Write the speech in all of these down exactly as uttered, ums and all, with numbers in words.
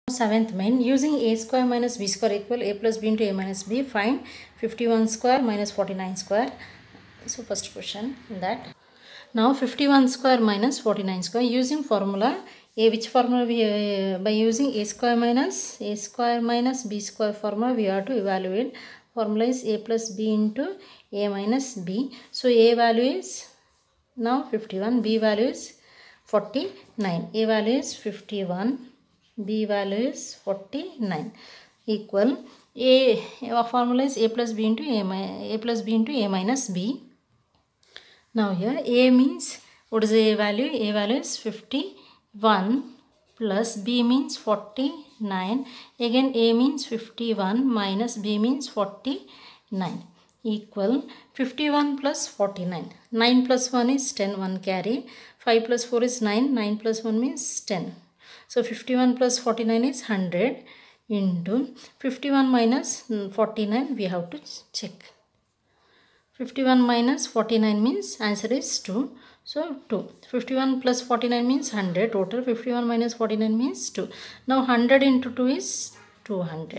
Seventh main, using a square minus b square equal a plus b into a minus b, find fifty-one square minus forty-nine square. So first question in that. Now fifty-one square minus forty-nine square, using formula a, which formula we uh, by using a square minus a square minus b square formula we have to evaluate. Formula is a plus b into a minus b. So a value is now fifty-one, b value is forty-nine, a value is fifty-one, b value is forty-nine, equal a, our formula is a plus b into a, a plus b into a minus b. Now here a means, what is a value? A value is fifty-one plus b means forty-nine. Again a means fifty-one minus b means forty-nine, equal fifty-one plus forty-nine. nine plus one is ten, one carry. five plus four is nine, nine plus one means ten. So fifty-one plus forty-nine is one hundred into fifty-one minus forty-nine, we have to check. fifty-one minus forty-nine means answer is two. So two. fifty-one plus forty-nine means one hundred. Total fifty-one minus forty-nine means two. Now one hundred into two is two hundred.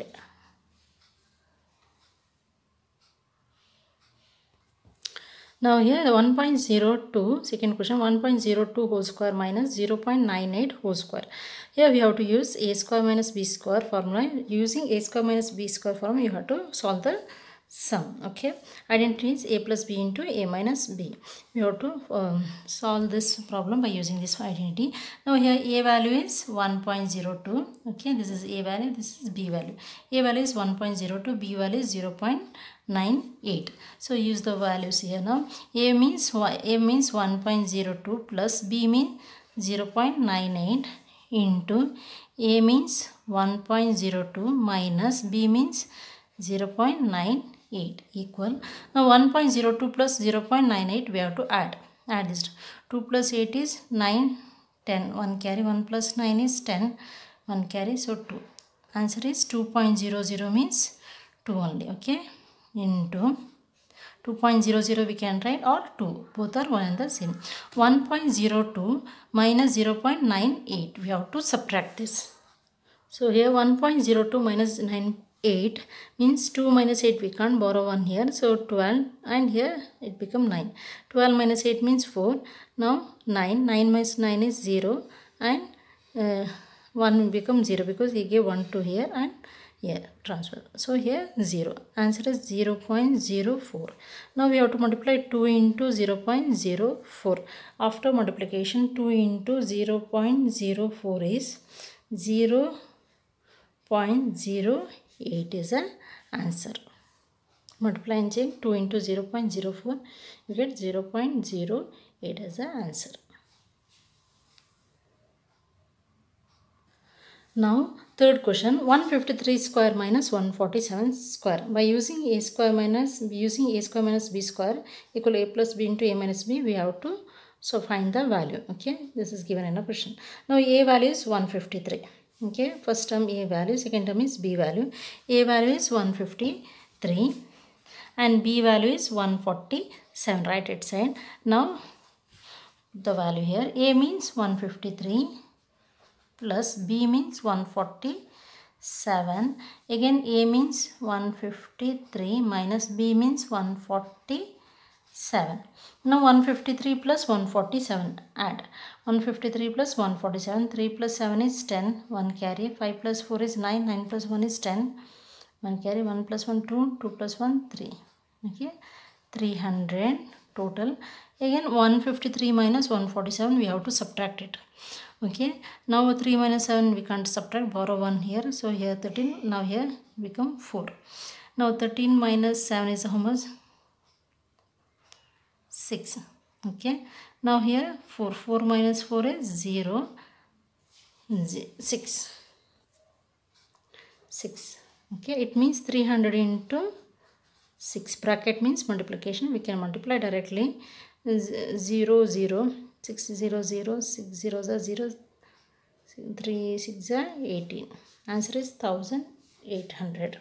Now here one point zero two, second question, one point zero two whole square minus zero point nine eight whole square. Here we have to use a square minus b square formula. Using a square minus b square formula, you have to solve the sum. Okay, identity is a plus b into a minus b. We have to um, solve this problem by using this identity. Now here a value is one point zero two. Okay, this is a value, this is b value. A value is one point zero two, b value is zero point nine eight. So use the values here. Now a means a means one point zero two plus b means zero point nine eight into a means one point zero two minus b means zero point nine eight, equal. Now one point zero two plus zero point nine eight we have to add. Add this. two plus eight is nine, ten. one carry, one plus nine is ten. one carry, so two. Answer is two point zero zero means two only. Okay. Into two point zero zero we can write, or two. Both are one and the same. one point zero two minus zero point nine eight. We have to subtract this. So here one point zero two minus nine eight means two minus eight, we can't borrow one here. So twelve, and here it become nine. twelve minus eight means four. Now nine. nine minus nine is zero, and uh, one becomes zero because he gave one to here and here transfer. So here zero. Answer is zero point zero four. Now we have to multiply two into zero point zero four. After multiplication, two into zero point zero four is zero point zero eight is an answer. Multiply and change two into zero point zero four, you get zero point zero eight as an answer. Now third question, one hundred fifty-three square minus one hundred forty-seven square. By using a square minus using a square minus b square equal a plus b into a minus b, we have to so find the value. Okay, this is given in a question. Now a value is one hundred fifty-three. Okay, first term a value, second term is b value. A value is one hundred fifty-three and b value is one hundred forty-seven, right at side. Now the value here, a means one hundred fifty-three plus b means one hundred forty-seven. Again a means one hundred fifty-three minus b means one hundred forty-seven. Now one hundred fifty-three plus one hundred forty-seven, add. one hundred fifty-three plus one hundred forty-seven, three plus seven is ten, one carry, five plus four is nine, nine plus one is ten, one carry, one plus one two, two plus one three. Okay, three hundred total. Again one hundred fifty-three minus one hundred forty-seven, we have to subtract it. Okay, now three minus seven we can't subtract, borrow one here. So here thirteen, now here become four. Now thirteen minus seven is how much? six. Okay, now here four. four minus four is zero. six. six. Okay, it means three hundred into six. Bracket means multiplication. We can multiply directly. zero, zero. six, zero, zero. six, zero, zero. three, six, eighteen. Answer is one thousand eight hundred.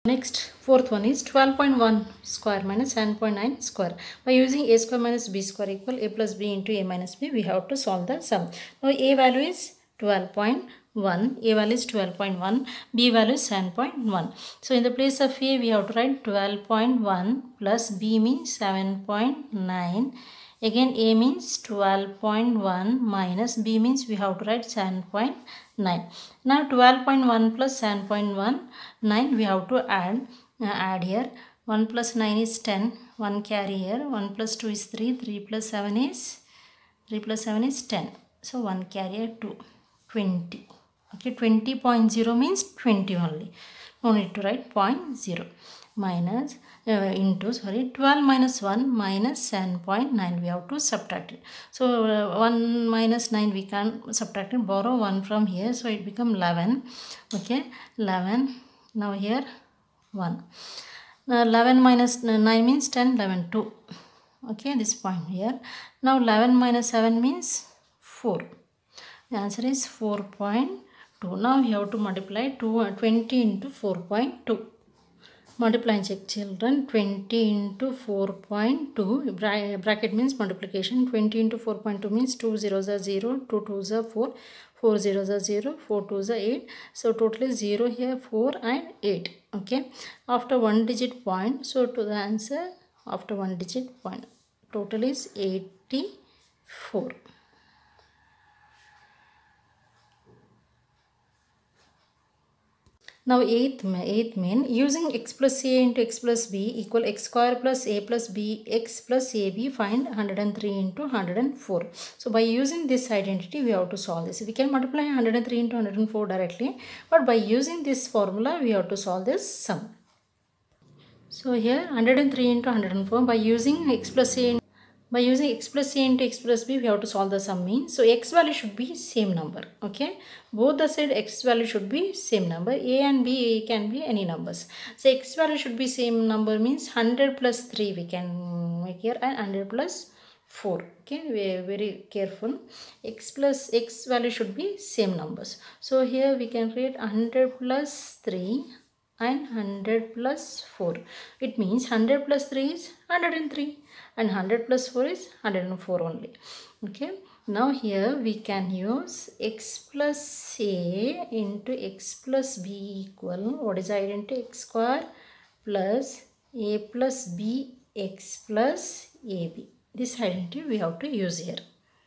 Next, fourth one is twelve point one square minus seven point nine square. By using a square minus b square equal a plus b into a minus b, we have to solve the sum. Now a value is twelve point one, a value is twelve point one, b value is seven point one. So in the place of a, we have to write twelve point one plus b means seven point nine. Again a means twelve point one minus b means we have to write seven point nine. Now twelve point one plus seven point one, nine we have to add. Uh, add here. one plus nine is ten. one carry here. one plus two is three. three plus seven is three plus seven is ten. So one carry here two. twenty. Okay, twenty point zero means twenty only. No need to write zero point zero. Minus uh, into sorry twelve minus one minus seven point nine, we have to subtract it. So uh, one minus nine we can subtract it, borrow one from here, so it become eleven. Okay, eleven. Now here one. Now eleven minus nine means ten. eleven two. Okay, this point here. Now eleven minus seven means four. The answer is four point two. Now we have to multiply two, uh, twenty into four point two. Multiply and check, children. twenty into four point two, bracket means multiplication. twenty into four point two means two zeros are zero, two twos are four, four zeros are zero, four twos are eight. So total is zero here, four and eight. Okay, after one digit point, so to the answer after one digit point, total is eighty-four. Now eighth, eighth main, using x plus a into x plus b equal x square plus a plus b x plus ab, find one hundred three into one hundred four. So by using this identity we have to solve this. We can multiply one hundred three into one hundred four directly, but by using this formula we have to solve this sum. So here one hundred three into one hundred four, by using x plus a By using x plus a into x plus b, we have to solve the sum means. So x value should be same number. Okay, both the side x value should be same number. A and b can be any numbers. So x value should be same number means one hundred plus three we can make here, and one hundred plus four. Okay, we are very careful. X plus x value should be same numbers. So here we can create one hundred plus three and one hundred plus four. It means one hundred plus three is one hundred three and one hundred plus four is one hundred four only. Okay, now here we can use x plus a into x plus b equal, what is the identity? X square plus a plus b x plus ab. This identity we have to use here.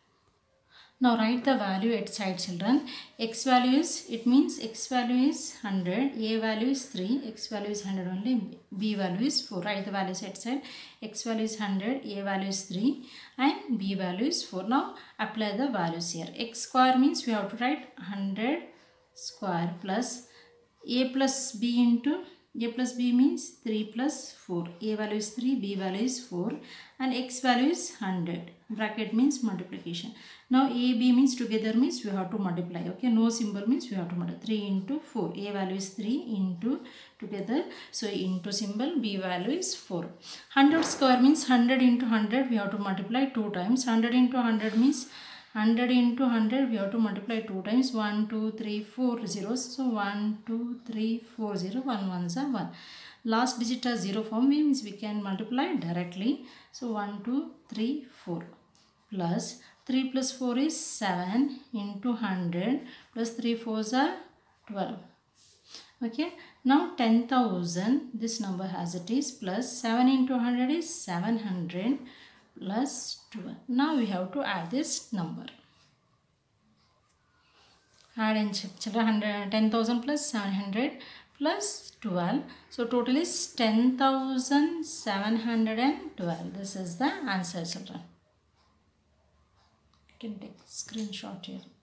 Now write the value at side, children. X value is, it means x value is one hundred, a value is three, x value is one hundred only, b value is four. Write the values at side. X value is one hundred, a value is three and b value is four. Now apply the values here. X square means we have to write one hundred square plus a plus b into, a plus b means three plus four. A value is three, b value is four and x value is one hundred. Bracket means multiplication. Now a, b means together means we have to multiply. Okay, no symbol means we have to multiply. three into four. A value is three into together. So into symbol, b value is four. one hundred square means one hundred into one hundred we have to multiply two times. one hundred into one hundred means one hundred into one hundred we have to multiply two times. one, two, three, four zeros. So one, two, three, four, zero, one ones are one. Last digit are zero form means we can multiply directly. So one, two, three, four plus three plus four is seven into one hundred plus three fours are twelve. Okay, now ten thousand, this number as it is, plus seven into one hundred is seven hundred plus twelve. Now we have to add this number. Add and check, children. ten thousand plus seven hundred plus twelve. So total is ten thousand seven hundred twelve. This is the answer, children. You can take screenshot here.